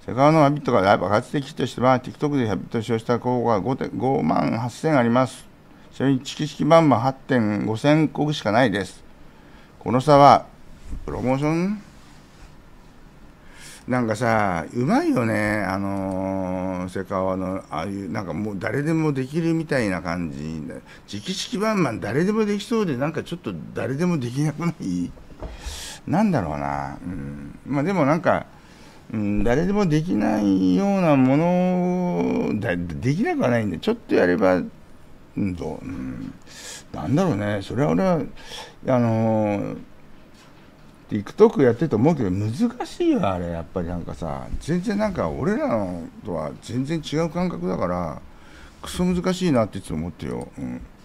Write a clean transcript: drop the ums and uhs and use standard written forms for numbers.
セカオワのハビットが爆発的としては、TikTok でハビットを使用した候補が5万8000あります。ちなみに、チキチキバンバン8.5000個しかないです。この差は、プロモーションなんかさ、うまいよね、セカオワの、ああいう、なんかもう誰でもできるみたいな感じ。チキチキバンバン誰でもできそうで、なんかちょっと誰でもできなくないなんだろうな。まあでもなんか、誰でもできないようなものできなくはないんで、ちょっとやれば、なんだろうね、それは俺は、TikTok やってると思うけど、難しいよ、あれ、やっぱりなんかさ、全然なんか、俺らのとは全然違う感覚だから、クソ難しいなっていつも思ってよ。